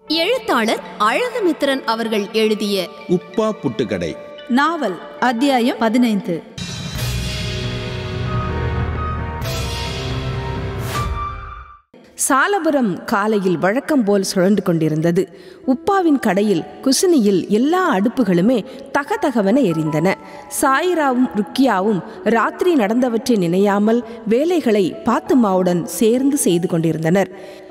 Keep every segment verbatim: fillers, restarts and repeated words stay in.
எழுத்தாளர் அழகுமித்திரன் அவர்கள் எழுதிய உப்பா புட்டுக்கடை நாவல் அத்தியாயம் பதினைந்து. சாலபுரம் காலையில் வழக்கம் போல் சுழன்று கொண்டிருந்தது. உப்பாவின் கடையில் குசினியில் எல்லா அடுப்புகளுமே தகதகவென எரிந்தன. சாயிராவும் ருக்கியாவும் ராத்திரி நடந்தவற்றை நினையாமல் வேலைகளை பாத்துமாவுடன் சேர்ந்து செய்து கொண்டிருந்தனர்.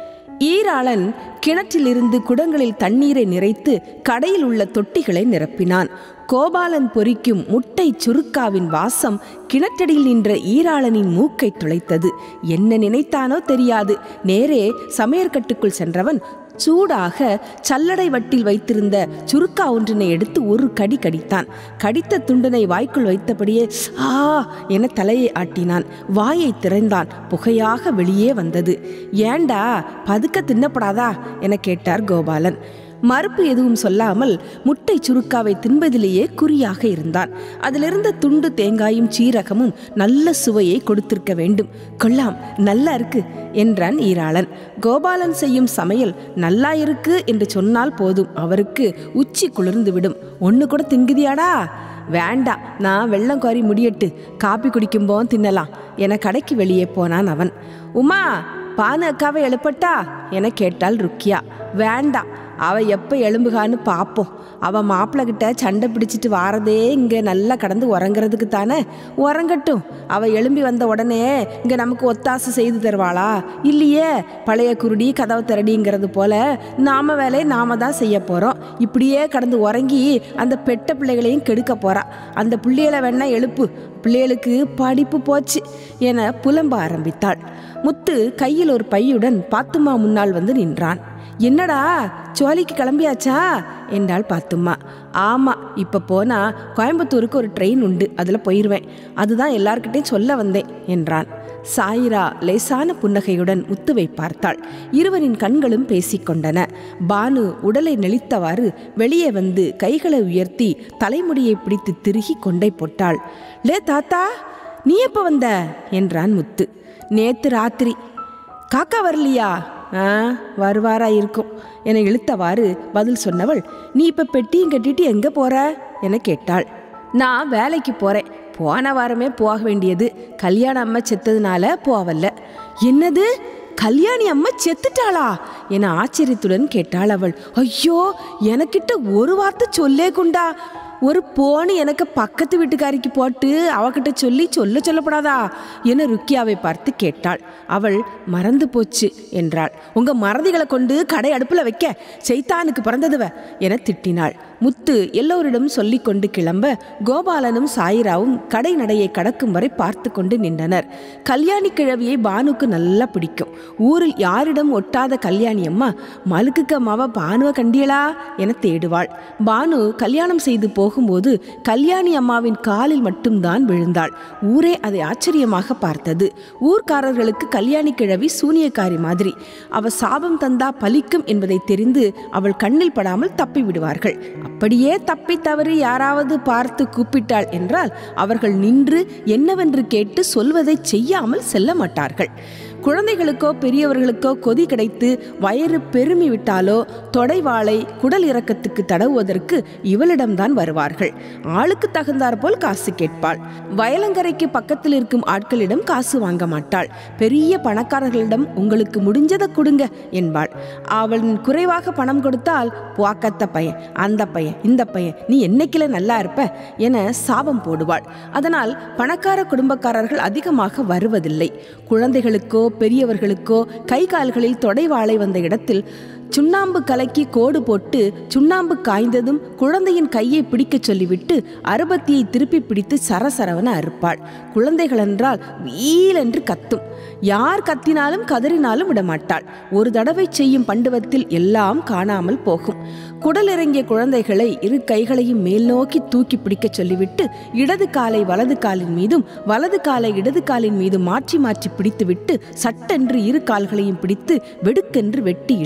ஈராளன் கிணற்றிலிருந்து குடங்களில் தண்ணீரை நிறைத்து கடையில் உள்ள தொட்டிகளை நிரப்பினான். கோபாலன் பொரிக்கும் முட்டை சுருக்காவின் வாசம் கிணற்றடியில் நின்ற ஈராளனின் மூக்கை துளைத்தது. என்ன நினைத்தானோ தெரியாது. நேரே சமையற்கட்டுக்குள் சென்றவன் சூடாக சல்லடை வட்டில் வைத்திருந்த சுருக்கா ஒன்றினை எடுத்து ஒரு கடி கடித்தான். கடித்த துண்டனை வாய்க்குள் வைத்தபடியே ஆ என தலையை ஆட்டினான். வாயை திறந்தான். புகையாக வெளியே வந்தது. ஏண்டா பதுக்க தின்னப்படாதா என கேட்டார் கோபாலன். மறுப்பு எதுவும் சொல்லாமல் முட்டை சுருக்காவை தின்பதிலேயே குறியாக இருந்தான். அதிலிருந்த துண்டு தேங்காயும் சீரகமும் நல்ல சுவையை கொடுத்திருக்க வேண்டும். கொல்லாம், நல்லா இருக்கு என்றான் ஈராளன். கோபாலன் செய்யும் சமையல் நல்லா இருக்கு என்று சொன்னால் போதும், அவருக்கு உச்சி குளிர்ந்துவிடும். ஒன்று கூட திங்குதியாடா? வேண்டாம், நான் வெள்ளம் கோரி முடியட்டு, காப்பி குடிக்கும்போ தின்னலாம் என கடைக்கு வெளியே போனான் அவன். உமா, பானு அக்காவை எழுப்பட்டா என கேட்டாள் ருக்கியா. வேண்டாம், அவ எப்போ எழும்புகான்னு பார்ப்போம். அவள் மாப்பிள்ளை கிட்ட சண்டை பிடிச்சிட்டு வாரதே இங்கே நல்லா கடந்து உறங்கிறதுக்கு தானே. உறங்கட்டும். அவள் எழும்பி வந்த உடனே இங்கே நமக்கு ஒத்தாசை செய்து தருவாளா? இல்லையே, பழைய குருடி கதவை திரடிங்கிறது போல நாம வேலையை நாம தான் செய்ய போகிறோம். இப்படியே கடந்து உறங்கி அந்த பெட்ட பிள்ளைகளையும் கெடுக்க போறா. அந்த பிள்ளைகளை வேணா எழுப்பு, பிள்ளைகளுக்கு படிப்பு போச்சு என புலம்ப ஆரம்பித்தாள். முத்து கையில் ஒரு பையுடன் பாத்துமா முன்னால் வந்து நின்றான். என்னடா, சோழிக்கு கிளம்பியாச்சா என்றாள் பாத்துமா. ஆமாம், இப்போ போனால் கோயம்புத்தூருக்கு ஒரு ட்ரெயின் உண்டு, அதில் போயிடுவேன். அதுதான் எல்லார்கிட்டையும் சொல்ல வந்தேன் என்றான். சாயிரா லேசான புன்னகையுடன் முத்துவை பார்த்தாள். இருவரின் கண்களும் பேசிக்கொண்டன. பானு உடலை நெளித்தவாறு வெளியே வந்து கைகளை உயர்த்தி தலைமுடியை பிடித்து திருகி கொண்டை போட்டாள். லே தாத்தா, நீ எப்போ வந்த என்றான் முத்து. நேத்து ராத்திரி. காக்கா வரலையா? ஆ, வருவாரா இருக்கும் என இழுத்தவாறு பதில் சொன்னவள், நீ இப்போ பெட்டியும் கட்டிட்டு எங்கே போற என கேட்டாள். நான் வேலைக்கு போகிறேன். போன வாரமே போக வேண்டியது, கல்யாண அம்மா செத்ததுனால போவல்ல. என்னது, கல்யாணி அம்மா செத்துட்டாளா என ஆச்சரியத்துடன் கேட்டாள் அவள். ஐயோ, எனக்கிட்ட ஒரு வார்த்தை சொல்லே குண்டா. ஒரு போனு எனக்கு பக்கத்து வீட்டுக்காரிக்கு போட்டு அவகிட்ட சொல்லி சொல்ல சொல்லப்படாதா என ருக்கியாவை பார்த்து கேட்டாள். அவள் மறந்து போச்சு என்றாள். உங்க மறதிகளை கொண்டு கடை அடுப்பில் வைக்க சைத்தானுக்கு பிறந்ததுவ என திட்டினாள். முத்து எல்லோரிடம் சொல்லி கொண்டு கிளம்ப கோபாலனும் சாயிராவும் கடை நடையை கடக்கும் வரை பார்த்து கொண்டு நின்றனர். கல்யாணி கிழவியை பானுக்கு நல்லா பிடிக்கும். ஊரில் யாரிடம் ஒட்டாத கல்யாணி அம்மா மலுக்குக்கு அம்மாவா பானுவை கண்டியலா என தேடுவாள். பானு கல்யாணம் செய்து போகும்போது கல்யாணி அம்மாவின் காலில் மட்டும்தான் விழுந்தாள். ஊரே அதை ஆச்சரியமாக பார்த்தது. ஊர்க்காரர்களுக்கு கல்யாணி கிழவி சூனியக்காரி மாதிரி. அவ சாபம் தந்தா பலிக்கும் என்பதை தெரிந்து அவள் கண்ணில் படாமல் தப்பி விடுவார்கள். அப்படியே தப்பி தவறி யாராவது பார்த்து கூப்பிட்டாள் என்றால் அவர்கள் நின்று என்னவென்று கேட்டு சொல்வதை செய்யாமல் செல்ல மாட்டார்கள். குழந்தைகளுக்கோ பெரியவர்களுக்கோ கொதி கிடைத்து வயிறு பெருமி விட்டாலோ தொடைவாளை குடல் இறக்கத்துக்கு தடவுவதற்கு இவளிடம்தான் வருவார்கள். ஆளுக்கு தகுந்தாற் போல் காசு கேட்பாள். வயலங்கரைக்கு பக்கத்தில் இருக்கும் ஆட்களிடம் காசு வாங்க மாட்டாள். பெரிய பணக்காரர்களிடம் உங்களுக்கு முடிஞ்சதை கொடுங்க என்பாள். அவள் குறைவாக பணம் கொடுத்தால் புவாக்கத்த பையன், அந்த பையன், இந்த பையன், நீ என்னைக்கில நல்லா இருப்ப என சாபம் போடுவாள். அதனால் பணக்கார குடும்பக்காரர்கள் அதிகமாக வருவதில்லை. குழந்தைகளுக்கோ பெரியவர்களுக்கோ கை கால்களில் தொடைவாளை வந்த இடத்தில் சுண்ணாம்பு கலக்கி கோடு போட்டு சுண்ணாம்பு காய்ந்ததும் குழந்தையின் கையை பிடிக்க சொல்லிவிட்டு அறுபத்தியை திருப்பி பிடித்து சரசரவன அறுப்பாள். குழந்தைகள் என்றால் வீலென்று கத்தும். யார் கத்தினாலும் கதறினாலும் விடமாட்டாள். ஒரு தடவை செய்யும் பண்டுவத்தில் எல்லாம் காணாமல் போகும். குடல் இறங்கிய குழந்தைகளை இரு கைகளையும் மேல் நோக்கி தூக்கி பிடிக்க சொல்லிவிட்டு இடது காலை வலது காலின் மீதும் வலது காலை இடது காலின் மீதும் மாற்றி மாற்றி பிடித்துவிட்டு சட்டென்று இரு கால்களையும் பிடித்து வெடுக்கென்று வெட்டி இழுப்பாள்.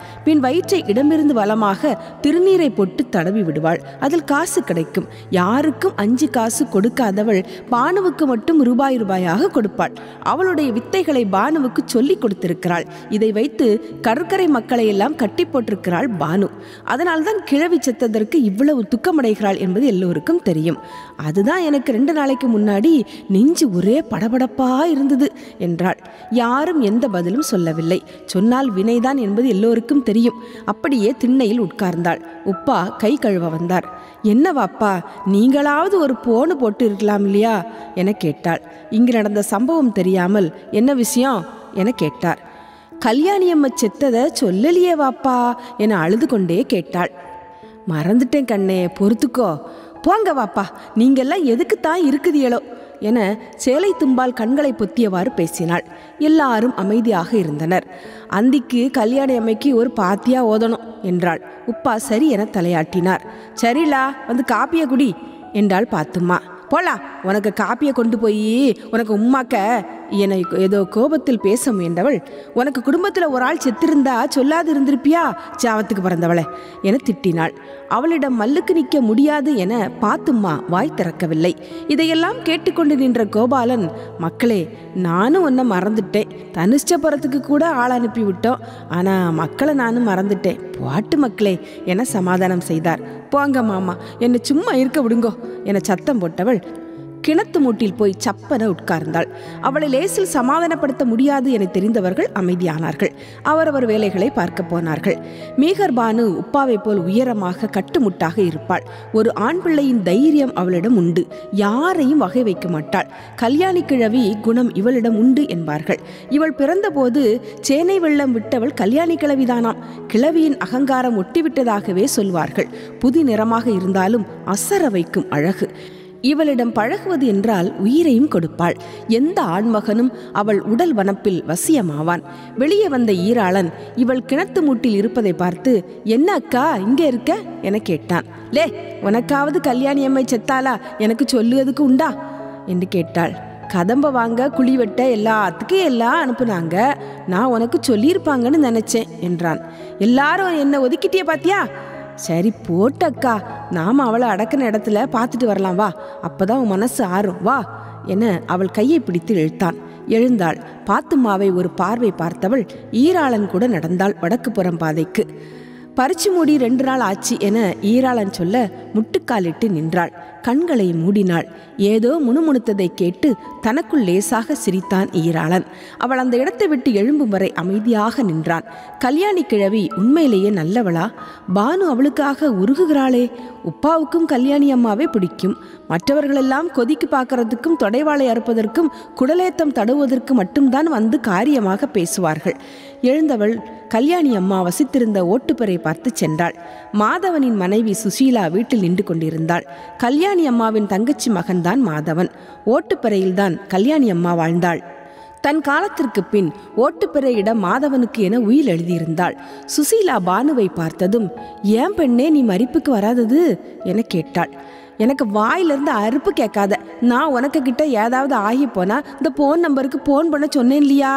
பின் வயிற்றை இடமிருந்து வலமாக திருநீரை போட்டு தடவி விடுவாள். அதில் காசு கிடைக்கும். யாருக்கும் அஞ்சு காசு கொடுக்காதவள் பானுவுக்கு மட்டும் ரூபாய் ரூபாயாக கொடுப்பாள். அவளுடைய வித்தைகளை பானுவுக்கு சொல்லிக் கொடுத்திருக்கிறாள். இதை வைத்து கடற்கரை மக்களை எல்லாம் கட்டி போட்டிருக்கிறாள் பானு. அதனால்தான் கிழவி செத்ததற்கு இவ்வளவு துக்கமடைகிறாள் என்பது எல்லோருக்கும் தெரியும். அதுதான் எனக்கு ரெண்டு நாளைக்கு முன்னாடி நெஞ்சு ஒரே படபடப்பா இருந்தது என்றாள். யாரும் எந்த பதிலும் சொல்லவில்லை. சொன்னால் வினைதான் என்பது எல்லோருக்கும் தெரியும். அப்படியே திண்ணையில் உட்கார்ந்தாள். உப்பா கை கழுவ வந்தார். என்னவாப்பா, நீங்களாவது ஒரு போனு போட்டு இருக்கலாம் இல்லையா என கேட்டாள். இங்கு நடந்த சம்பவம் தெரியாமல் என்ன விஷயம் என கேட்டார். கல்யாணியம்மா செத்ததை சொல்லலையே வாப்பா என அழுது கொண்டே கேட்டாள். மறந்துட்டேன் கண்ணே, பொறுத்துக்கோ. போங்க வாப்பா, நீங்கெல்லாம் எதுக்குத்தான் இருக்குதியளோ என சேலை தும்பால் கண்களை பொத்தியவாறு பேசினாள். எல்லாரும் அமைதியாக இருந்தனர். அந்திக்கு கல்யாண அம்மைக்கு ஒரு பாத்தியா ஓதணும் என்றாள். உப்பா சரி என தலையாட்டினார். சரிலா, வந்து காப்பிய குடி என்றாள் பாத்தும்மா. போலா, உனக்கு காப்பியை கொண்டு போய் உனக்கு உம்மாக்க என ஏதோ கோபத்தில் பேச முயன்றவள், உனக்கு குடும்பத்தில் ஒரு ஆள் செத்திருந்தா சொல்லாது இருந்திருப்பியா சாவத்துக்கு பிறந்தவளை என திட்டினாள். அவளிடம் மல்லுக்கு நிற்க முடியாது என பாத்தும்மா வாய் திறக்கவில்லை. இதையெல்லாம் கேட்டுக்கொண்டு நின்ற கோபாலன், மக்களே, நானும் உன்னை மறந்துட்டேன். தனுஷ்டபுரத்துக்கு கூட ஆள் அனுப்பி விட்டோம். ஆனால் மக்களை நானும் மறந்துட்டேன். பாட்டு மக்களே என சமாதானம் செய்தார். போங்க மாமா, என்னை சும்மா இருக்க விடுங்கோ என சத்தம் போட்டவள் கிணத்து மூட்டில் போய் சப்பன உட்கார்ந்தாள். அவளை லேசில் சமாதானப்படுத்த முடியாது என தெரிந்தவர்கள் அமைதியானார்கள். அவரவர் வேலைகளை பார்க்க போனார்கள். மீகர் பானு உப்பாவை போல் உயரமாக கட்டுமுட்டாக இருப்பாள். ஒரு ஆண் பிள்ளையின் தைரியம் அவளிடம் உண்டு. யாரையும் வகை வைக்க மாட்டாள். கல்யாணி கிழவி குணம் இவளிடம் உண்டு என்பார்கள். இவள் பிறந்தபோது சேனை வெள்ளம் விட்டவள் கல்யாணி கிழவிதானாம். கிழவியின் அகங்காரம் ஒட்டிவிட்டதாகவே சொல்வார்கள். புதி நிறமாக இருந்தாலும் அசர வைக்கும் அழகு. இவளிடம் பழகுவது என்றால் உயிரையும் கொடுப்பாள். எந்த ஆண்மகனும் அவள் உடல் வனப்பில் வசியமாவான். வெளியே வந்த ஈராளன் இவள் கிணத்து மூட்டில் இருப்பதை பார்த்து, என்ன அக்கா இங்கே இருக்க என கேட்டான். லே, உனக்காவது கல்யாணி அம்மை செத்தாளா, எனக்கு சொல்லுவதுக்கு உண்டா என்று கேட்டாள். கதம்ப வாங்க குழி வெட்ட எல்லாத்துக்கும் எல்லாம் அனுப்புனாங்க. நான் உனக்கு சொல்லியிருப்பாங்கன்னு நினைச்சேன் என்றான். எல்லாரும் என்ன ஒதுக்கிட்டிய பாத்தியா? சரி போட்டக்கா, நாம அவளை அடக்கின இடத்துல பார்த்துட்டு வரலாம் வா, அப்பதான் உன் மனசு ஆறும் வா என அவள் கையை பிடித்து இழுத்தான். எழுந்தாள். பாத்தும்மாவை ஒரு பார்வை பார்த்தவள் ஈராளன் கூட நடந்தாள் வடக்கு புறம் பாதைக்கு. பறிச்சு மூடி ரெண்டு நாள் ஆச்சு என ஈராளன் சொல்ல முட்டுக்காலிட்டு நின்றாள். கண்களை மூடினாள். ஏதோ முணுமுணுத்ததை கேட்டு தனக்குள் லேசாக சிரித்தான் ஈராளன். அவள் அந்த இடத்தை விட்டு எழும்பும் வரை அமைதியாக நின்றான். கல்யாணி கிழவி உண்மையிலேயே நல்லவளா? பானு அவளுக்காக உருகுகிறாளே. உப்பாவுக்கும் கல்யாணி அம்மாவே பிடிக்கும். மற்றவர்களெல்லாம் கொதிக்கு பார்க்கறதுக்கும் தொடைவாளை அறுப்பதற்கும் குடலேத்தம் தடுவதற்கு மட்டும்தான் வந்து காரியமாக பேசுவார்கள். எழுந்தவள் கல்யாணி அம்மா வசித்திருந்த ஓட்டுப்பறை பார்த்து சென்றாள். மாதவனின் மனைவி சுசீலா வீட்டில் நின்று கொண்டிருந்தாள். கல்யாணி அம்மாவின் தங்கச்சி மகன்தான் மாதவன். ஓட்டுப்பறையில்தான் கல்யாணி அம்மா வாழ்ந்தாள். தன் காலத்திற்கு பின் ஓட்டுப்பறையிடம் மாதவனுக்கு என உயில் எழுதியிருந்தாள். சுசீலா பானுவை பார்த்ததும், ஏன் பெண்ணே நீ மரிப்புக்கு வராதது என கேட்டாள். எனக்கு வாயிலிருந்து அறுப்பு கேட்காத. நான் உனக்கு கிட்ட ஏதாவது ஆகி போனா இந்த போன் நம்பருக்கு போன் பண்ண சொன்னேன் இல்லையா?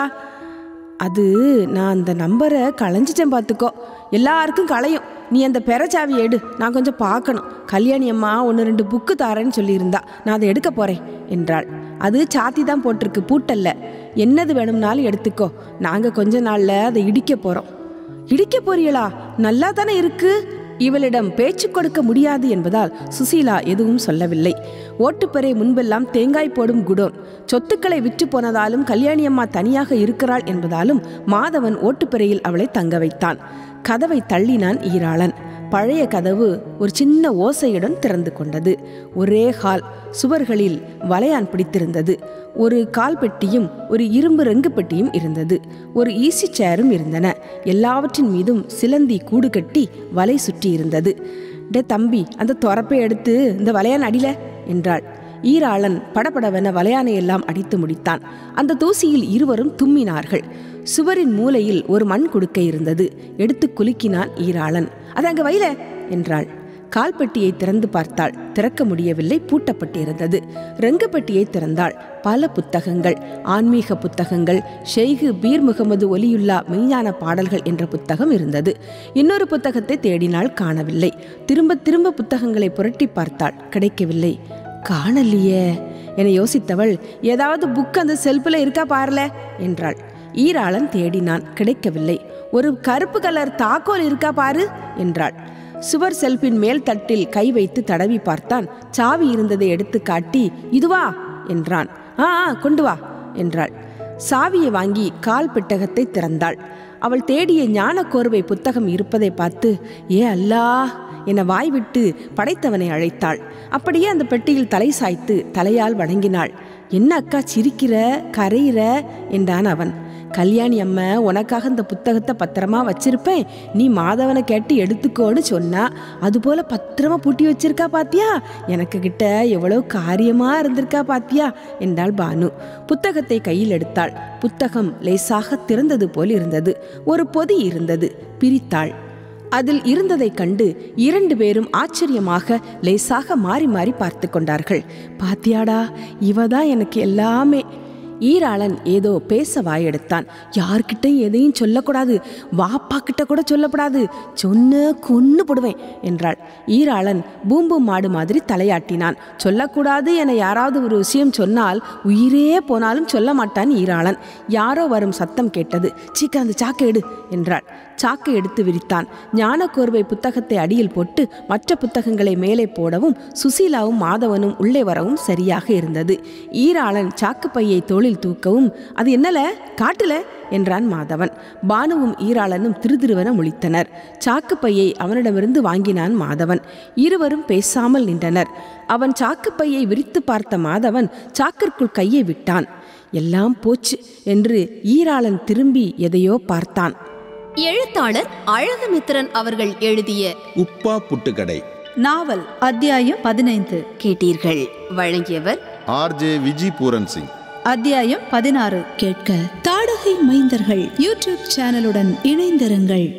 அது நான் அந்த நம்பரை களைஞ்சிட்டேன் பார்த்துக்கோ. எல்லாருக்கும் களையும். நீ அந்த பெறச்சாவி எடு, நான் கொஞ்சம் பார்க்கணும். கல்யாணி அம்மா ஒன்று ரெண்டு புக்கு தாரேன்னு சொல்லியிருந்தா, நான் அதை எடுக்க போகிறேன் என்றாள். அது சாத்தி தான் போட்டிருக்கு, பூட்டல்ல. என்னது வேணும்னாலும் எடுத்துக்கோ. நாங்கள் கொஞ்ச நாளில் அதை இடிக்க போகிறோம். இடிக்க போறீங்களா? நல்லா தானே இருக்கு. இவளிடம் பேச்சு கொடுக்க முடியாது என்பதால் சுசீலா எதுவும் சொல்லவில்லை. ஓட்டுப்பறை முன்பெல்லாம் தேங்காய் போடும் குடோன். சொத்துக்களை விற்று போனதாலும் கல்யாணியம்மா தனியாக இருக்கிறாள் என்பதாலும் மாதவன் ஓட்டுப்பறையில் அவளை தங்க வைத்தான். கதவை தள்ளினான் ஈராளன். பழைய கதவு ஒரு சின்ன ஓசையுடன் திறந்து கொண்டது. ஒரே ஹால். சுவர்களில் வலையான் பிடித்திருந்தது. ஒரு கால் பெட்டியும் ஒரு இரும்பு ரெங்கு பெட்டியும் இருந்தது. ஒரு ஈசி சேரும் இருந்தன. எல்லாவற்றின் மீதும் சிலந்தி கூடு கட்டி வலை சுற்றி இருந்தது. டே தம்பி, அந்த தொரப்பை எடுத்து இந்த வலையான் அடில என்றாள். ஈராளன் படபடவென வலையானை எல்லாம் அடித்து முடித்தான். அந்த தூசியில் இருவரும் தும்மினார்கள். சுவரின் மூலையில் ஒரு மண் குடுக்கை இருந்தது. எடுத்து குலுக்கினான் ஈராளன். அது அங்க வைல என்றாள். கால்பெட்டியை திறந்து பார்த்தாள். திறக்க முடியவில்லை, பூட்டப்பட்டிருந்தது. ரங்கப்பெட்டியை திறந்தாள். பல புத்தகங்கள், ஆன்மீக புத்தகங்கள். ஷெய்கு பீர் முகமது ஒலியுல்லா மெய்ஞான பாடல்கள் என்ற புத்தகம் இருந்தது. இன்னொரு புத்தகத்தை தேடினாள், காணவில்லை. திரும்ப திரும்ப புத்தகங்களை புரட்டி பார்த்தாள், கிடைக்கவில்லை. காணலையே என யோசித்தவள், ஏதாவது புக் அந்த செல்ஃபில் இருக்கா பாருல என்றாள். ஈராளன் தேடினான், கிடைக்கவில்லை. ஒரு கருப்பு கலர் தாக்கோல் இருக்கா பாரு என்றாள். சுவர் செல்பின் மேல் தட்டில் கை வைத்து தடவி பார்த்தான். சாவி இருந்ததை எடுத்து காட்டி, இதுவா என்றான். ஆ கொண்டு வா என்றாள். சாவியை வாங்கி கால் பெட்டகத்தை திறந்தாள். அவள் தேடிய ஞான கோர்வை புத்தகம் இருப்பதை பார்த்து, ஏ அல்லாஹ் என வாய்விட்டு படைத்தவனை அழைத்தாள். அப்படியே அந்த பெட்டியில் தலை சாய்த்து தலையால் வணங்கினாள். என்ன அக்கா சிரிக்கிற, கரையிற என்றான் அவன். கல்யாணி அம்மா உனக்காக இந்த புத்தகத்தை பத்திரமா வச்சிருப்பேன், நீ மாதவனை கேட்டு எடுத்துக்கோன்னு சொன்னா, அதுபோல பத்திரமா பூட்டி வச்சிருக்கா பாத்தியா, எனக்கு கிட்ட எவ்வளவு காரியமா இருந்திருக்கா பாத்தியா என்றாள் பானு. புத்தகத்தை கையில் எடுத்தாள். புத்தகம் லேசாக திறந்தது போல் இருந்தது. ஒரு பொதி இருந்தது. பிரித்தாள். அதில் இருந்ததை கண்டு இரண்டு பேரும் ஆச்சரியமாக லேசாக மாறி மாறி பார்த்து கொண்டார்கள். பாத்தியாடா, இவதான் எனக்கு எல்லாமே. ஈராளன் ஏதோ பேச வாயெடுத்தான். யார்கிட்டையும் எதையும் சொல்லக்கூடாது, வாப்பா கிட்ட கூட சொல்லப்படாது, சொன்ன கொன்னு போடுவேன் என்றாள். ஈராளன் பூம்பு மாடு மாதிரி தலையாட்டினான். சொல்லக்கூடாது என யாராவது ஒரு விஷயம் சொன்னால் உயிரே போனாலும் சொல்ல மாட்டான் ஈராளன். யாரோ வரும் சத்தம் கேட்டது. சீக்கிரம் அந்த சாக்கை எடு என்றாள். சாக்கை எடுத்து விரித்தான். ஞான கோர்வை புத்தகத்தை அடியில் போட்டு மற்ற புத்தகங்களை மேலே போடவும் சுசீலாவும் மாதவனும் உள்ளே வரவும் சரியாக இருந்தது. ஈராளன் சாக்குப்பையை தோளில் தூக்கவும், அது என்னல காட்டுல என்றான் மாதவன். பானுவும் ஈராளனும் திருதிருவன முழித்தனர். சாக்குப்பையை அவனிடமிருந்து வாங்கினான் மாதவன். இருவரும் பேசாமல் நின்றனர். அவன் சாக்குப்பையை விரித்து பார்த்த மாதவன் சாக்கிற்குள் கையை விட்டான். எல்லாம் போச்சு என்று ஈராளன் திரும்பி எதையோ பார்த்தான். எழுத்தாளர் அழகுமித்திரன் அவர்கள் எழுதிய உப்பா புட்டுக்கடை நாவல் அத்தியாயம் பதினைந்து கேட்டீர்கள். வழங்கியவர் ஆர் ஜே விஜி பூரன் சிங். அத்தியாயம் பதினாறு. கேட்க தாடகை மைந்தர்கள் யூடியூப் சேனலுடன் இணைந்திருங்கள்.